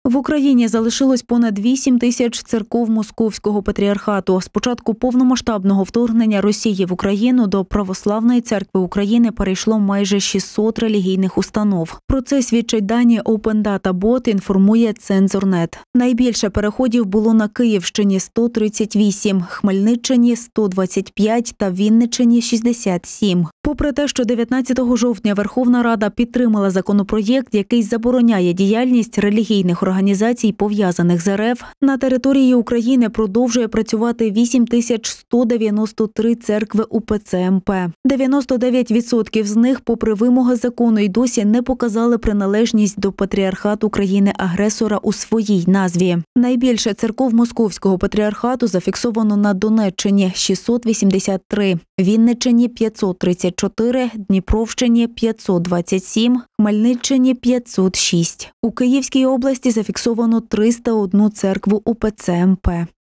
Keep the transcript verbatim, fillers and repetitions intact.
В Україні залишилось понад вісім тисяч церков Московського патріархату. З початку повномасштабного вторгнення Росії в Україну до Православної церкви України перейшло майже шістсот релігійних установ. Про це свідчать дані Open Data Bot, інформує Цензор.нет. Найбільше переходів було на Київщині – сто тридцять вісім, Хмельниччині – сто двадцять п'ять та Вінниччині – шістдесят сім. Попри те, що дев'ятнадцятого жовтня Верховна Рада підтримала законопроєкт, який забороняє діяльність релігійних організацій, пов'язаних з РФ, на території України продовжує працювати вісім тисяч сто дев'яносто три церкви УПЦ МП. дев'яносто дев'ять відсотків з них, попри вимоги закону, й досі не показали приналежність до патріархату країни-агресора у своїй назві. Найбільше церков Московського патріархату зафіксовано на Донеччині – шістсот вісімдесят три, Вінниччині – п'ятсот тридцять чотири, Дніпровщині – п'ятсот двадцять сім, Хмельниччині – п'ятсот шість. У Київській області зафіксовано триста одну церкву УПЦ МП.